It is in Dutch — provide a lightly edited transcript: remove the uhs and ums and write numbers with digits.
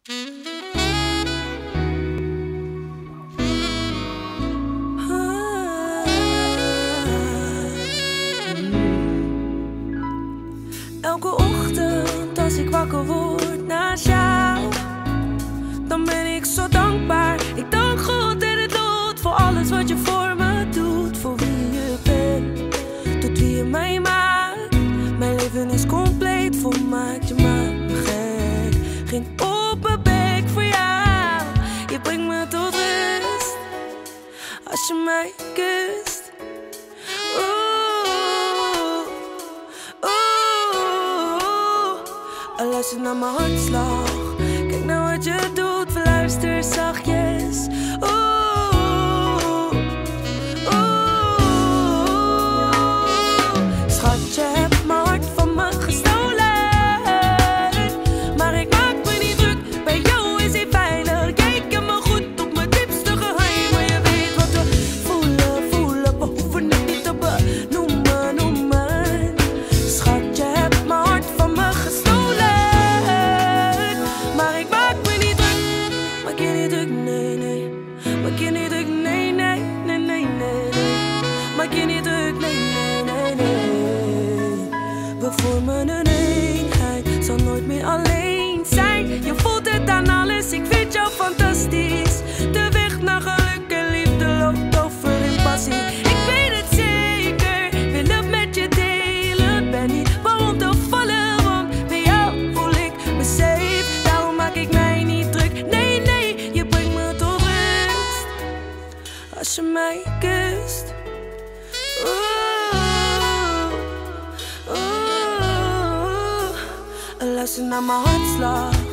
Elke ochtend als ik wakker word naast jou, dan ben ik zo dankbaar. Ik dank God en het lot voor alles wat je voor me doet. Voor wie je bent, tot wie je mij maakt. Mijn leven is compleet, volmaakt, je maakt me gek. Geen open bek voor jou, je brengt me tot rust als je mij kust. Luister naar mijn hartslag, kijk naar wat je doet, verluister zachtjes. Schat, je hebt mijn hart van me gestolen, maar ik maak me niet druk, bij jou is hij veilig. Kijk me goed op mijn diepste geheimen, je weet wat we voelen, we hoeven het niet te benoemen. Schat, je hebt mijn hart van me gestolen. We vormen een eenheid, zal nooit meer alleen zijn. Je voelt het aan alles, ik vind jou fantastisch. De weg naar geluk en liefde loopt over in passie. Ik weet het zeker, wil het met je delen. Ben niet bang om te vallen, want bij jou voel ik me safe. Daarom maak ik mij niet druk, nee, je brengt me tot rust als je mij kust. Luister naar mijn hartslag,